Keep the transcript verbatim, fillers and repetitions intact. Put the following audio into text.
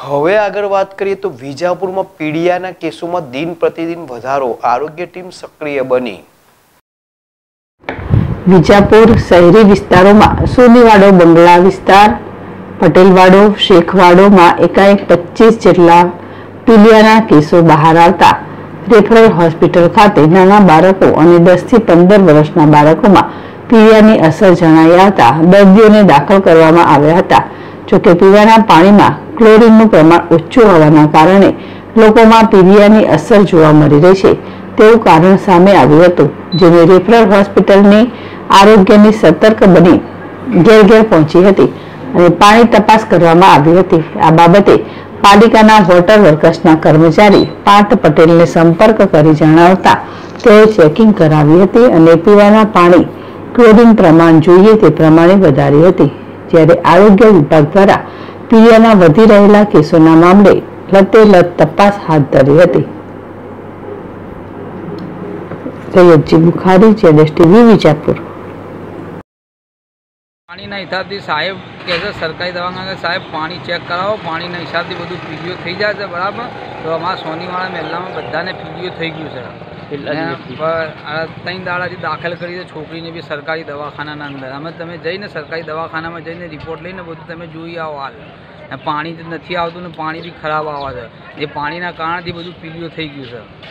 હવે આગળ વાત કરીએ તો વિજાપુરમાં પીડિયાના કેસોમાં દિન પ્રતિદિન વધારો, આરોગ્ય ટીમ સક્રિય બની। વિજાપુર શહેરી વિસ્તારોમાં સોનીવાડો બંગલા વિસ્તાર, પટેલવાડો, શેખવાડોમાં એકાએક પચીસ જેટલા પીડિયાના કેસો બહાર આવતા રેફરલ હોસ્પિટલ ખાતે નાના બાળકો અને દસ થી પંદર વર્ષના બાળકોમાં પીડિયાની અસર જણાઈ આવતા દર્દીઓને દાખલ કરવામાં આવ્યા હતા। જોકે પીવાના પાણીમાં ક્લોરીનનું પ્રમાણ ઓછું હોવાના કારણે લોકોમાં પીડિયાની અસર જોવા મળી રહી છે તેવું કારણ સામે આવ્યું હતું, જેને રેફરલ હોસ્પિટલની આરોગ્યની સતર્ક બની ઘેર ઘેર પહોંચી હતી અને પાણી તપાસ કરવામાં આવી હતી। આ બાબતે પાલિકાના વોટર વર્કર્સના કર્મચારી પાર્થ પટેલને સંપર્ક કરી જણાવતા તેઓએ ચેકિંગ કરાવી હતી અને પીવાના પાણી ક્લોરીન પ્રમાણ જોઈએ તે પ્રમાણે વધારી હતી। જ્યારે આરોગ્ય વિભાગ દ્વારા પીડિયાના વધી રહેલા કેસોના મામલે લતે લત તપાસ હાથ ધરી હતી। સૈયદજી બુખારી, જેડેશ ટીવી, વિજાપુર। પાણીના હિસાબથી સાહેબ કહે છે સરકારી દવાખાના સાહેબ પાણી ચેક કરાવો, પાણીના હિસાબથી બધું પીડીઓ થઈ જાય છે બરાબર। તો અમારા સોનીવાળા મહેલામાં બધાને પીડીઓ થઈ ગયું છે। ત્રણ દાડાથી દાખલ કરી છે છોકરીને બી સરકારી દવાખાનાના અંદર। અમે તમે જઈને સરકારી દવાખાનામાં જઈને રિપોર્ટ લઈને બધું તમે જોઈ આવો હાલ। પાણી નથી આવતું ને પાણી બી ખરાબ આવે છે, એ પાણીના કારણથી બધું પીડીઓ થઈ ગયું છે।